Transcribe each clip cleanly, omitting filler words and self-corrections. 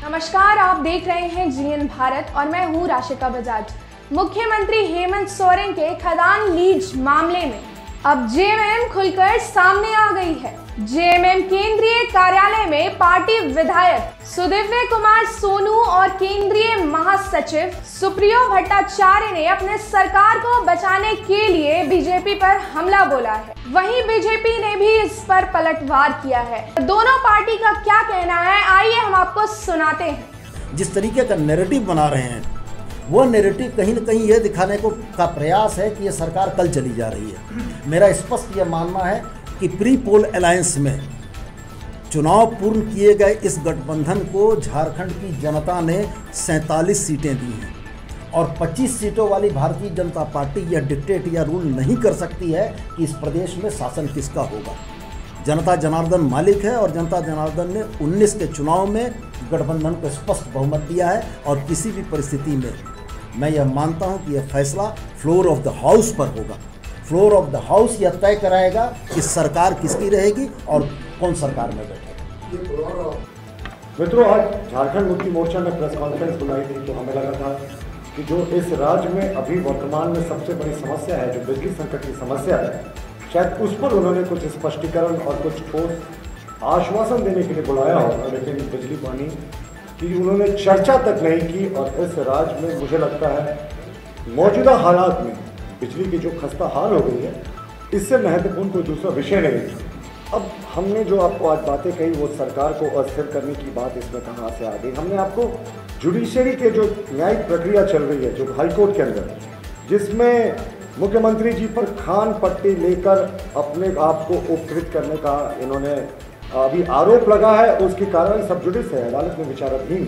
नमस्कार, आप देख रहे हैं जीएन भारत और मैं हूं राशिका बजाज। मुख्यमंत्री हेमंत सोरेन के खदान लीज मामले में अब जेएमएम खुलकर सामने आ गई है। जेएमएम केंद्रीय कार्यालय में पार्टी विधायक सुदिव्य कुमार सोनू और केंद्रीय महासचिव सुप्रियो भट्टाचार्य ने अपने सरकार को बचाने के लिए बीजेपी पर हमला बोला है। वहीं बीजेपी ने भी इस पर पलटवार किया है। दोनों पार्टी का क्या कहना है, आइए हम आपको सुनाते हैं। जिस तरीके का नैरेटिव बना रहे हैं वो नैरेटिव कहीं न कहीं ये दिखाने का प्रयास है कि ये सरकार कल चली जा रही है। मेरा स्पष्ट ये मानना है कि प्री पोल अलायंस में चुनाव पूर्ण किए गए इस गठबंधन को झारखंड की जनता ने 47 सीटें दी हैं और 25 सीटों वाली भारतीय जनता पार्टी यह डिक्टेट या रूल नहीं कर सकती है कि इस प्रदेश में शासन किसका होगा। जनता जनार्दन मालिक है और जनता जनार्दन ने 19 के चुनाव में गठबंधन को स्पष्ट बहुमत दिया है और किसी भी परिस्थिति में मैं यह मानता हूं कि यह फैसला फ्लोर ऑफ द हाउस पर होगा। फ्लोर ऑफ द हाउस यह तय कराएगा कि सरकार किसकी रहेगी और कौन सरकार में बैठेगा। मित्रों, आज झारखंड मुक्ति मोर्चा ने प्रेस कॉन्फ्रेंस बुलाई थी तो हमें लगा था कि जो इस राज्य में अभी वर्तमान में सबसे बड़ी समस्या है, जो बिजली संकट की समस्या है, शायद उस पर उन्होंने कुछ स्पष्टीकरण और कुछ ठोस आश्वासन देने के लिए बुलाया होगा, लेकिन बिजली पानी की उन्होंने चर्चा तक नहीं की। और इस राज्य में मुझे लगता है मौजूदा हालात में बिजली की जो खस्ता हाल हो गई है, इससे महत्वपूर्ण कोई दूसरा विषय नहीं है। अब हमने जो आपको आज बातें कही वो सरकार को अस्थिर करने की बात इसमें कहाँ से आ गई। हमने आपको जुडिशरी के जो न्यायिक प्रक्रिया चल रही है, जो हाईकोर्ट के अंदर, जिसमें मुख्यमंत्री जी पर खान पट्टी लेकर अपने आप को उपकृत करने का इन्होंने अभी आरोप लगा है, उसकी कार्रवाई सब जुडिस है, अदालत में विचाराधीन।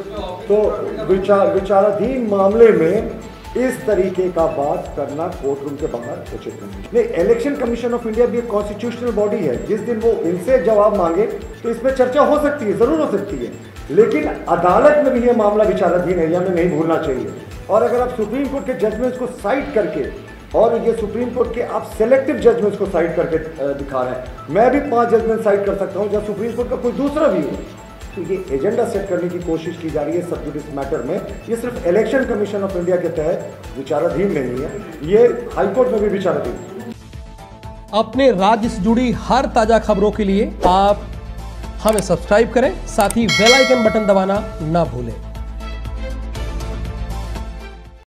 तो विचाराधीन मामले में इस तरीके का बात करना कोर्ट रूम के बाहर उचित नहीं। इलेक्शन कमीशन ऑफ इंडिया भी एक कॉन्स्टिट्यूशनल बॉडी है। जिस दिन वो इनसे जवाब मांगे तो इस पर चर्चा हो सकती है, जरूर हो सकती है, लेकिन अदालत में भी ये मामला विचाराधीन है, यह हमें नहीं भूलना चाहिए। और अगर आप सुप्रीम कोर्ट के जजमेंट्स को साइड करके, और ये सुप्रीम कोर्ट के आप सेलेक्टिव जजमेंट्स को साइड करके दिखा रहे हैं, मैं भी 5 जजमेंट साइड कर सकता हूँ जहाँ सुप्रीम कोर्ट का कोई दूसरा व्यू है। तो ये एजेंडा सेट करने की कोशिश की जा रही है सब जुडिस मैटर में। ये सिर्फ इलेक्शन कमीशन ऑफ इंडिया के तहत विचाराधीन नहीं है, ये हाईकोर्ट में भी विचाराधीन है। अपने राज्य से जुड़ी हर ताजा खबरों के लिए आप हमें सब्सक्राइब करें, साथ ही बेल आइकन बटन दबाना ना भूलें।